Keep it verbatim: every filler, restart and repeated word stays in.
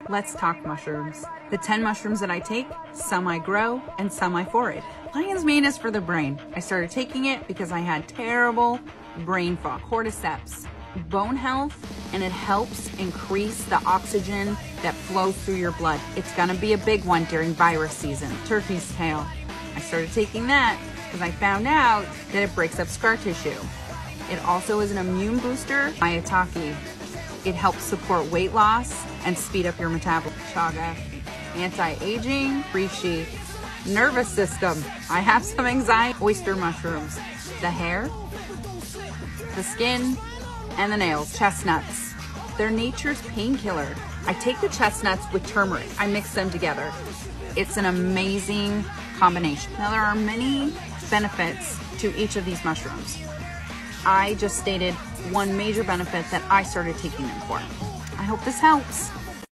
Let's talk mushrooms. The ten mushrooms that I take, some I grow and some I forage. Lion's mane is for the brain. I started taking it because I had terrible brain fog. Cordyceps, bone health, and it helps increase the oxygen that flows through your blood. It's gonna be a big one during virus season. Turkey's tail. I started taking that because I found out that it breaks up scar tissue. It also is an immune booster. Maitake. It helps support weight loss and speed up your metabolism. Chaga, anti-aging. Reishi, nervous system. I have some anxiety. Oyster mushrooms, the hair, the skin, and the nails. Chestnuts, they're nature's painkiller. I take the chestnuts with turmeric. I mix them together. It's an amazing combination. Now there are many benefits to each of these mushrooms. I just stated one major benefit that I started taking them for. I hope this helps.